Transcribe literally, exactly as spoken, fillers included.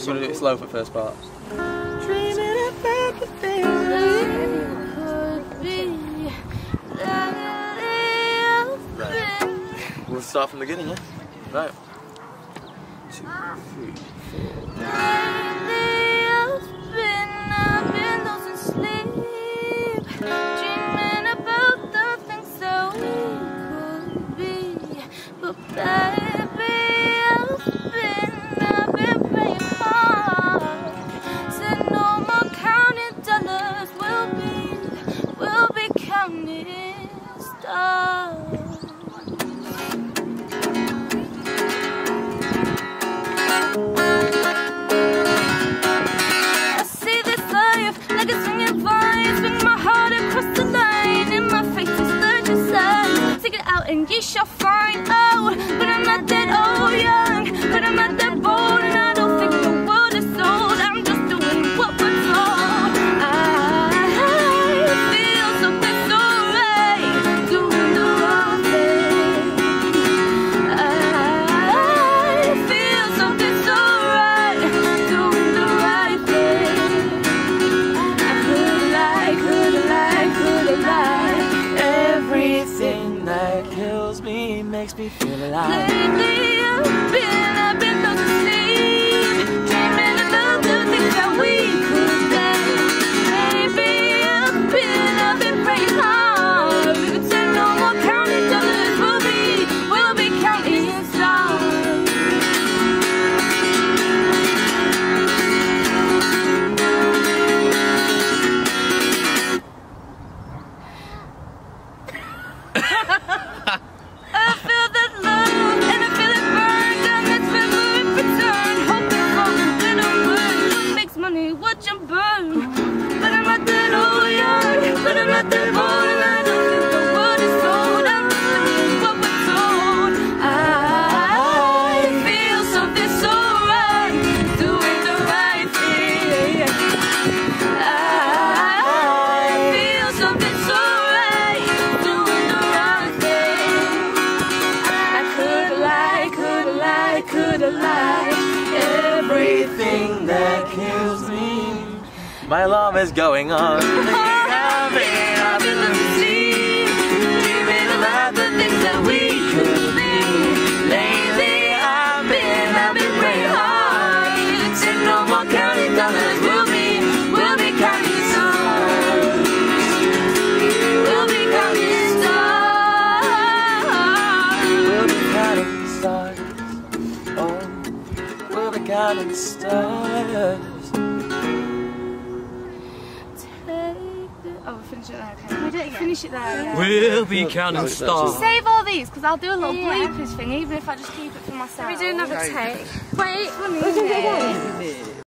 I'm gonna do it slow for the first part. Dreaming about the things that could be. Right. We'll start from the beginning, yeah? Right. Two, three, four. I've been losing sleep, dreaming about the things that we could be. But baby, I've been, I've been praying hard. Said no more counting dollars, we'll be, we'll be counting stars. Like a swinging vine, swing my heart across the line. In my face is thirty signs. Take it out and ye shall find. Oh, but I'm not that old young, but I'm not that bold, and I don't think the world is sold. I'm just doing what we're told. I feel something so right, doing the wrong thing. I feel something so right, doing the right thing. Everything that kills me makes me feel alive. Lately I've been, I've been losing sleep, dreaming about the things that we could be. Baby, I've been, I've been praying hard. We could say no more counting dollars, we'll be, we'll be counting stars. I feel that love, and I feel it burn down that river in return. Hoping for a little word, what makes money, watch 'em burn. But I'm not that old young, but I'm not that bold, and I don't think the world is sold. I'm doing what we're told. I feel something so right, doing the right thing. I feel something so right, doing the right thing. I could lie, could lie, could lie. Everything that kills me. My alarm is going on. I've been, I've been losing sleep, dreaming about the things that we could be. Lately I've been, I've been praying hard. Said no more counting dollars, we'll be, we'll be counting stars. We'll be counting stars. We'll be counting stars. Oh, we'll be counting stars. Oh, finish it there, okay. We did it finish it there, yeah. We'll be counting stars. Save all these, because I'll do a little yeah. bloopers thing, even if I just keep it for myself. Can we do another take? Wait, let me do it again.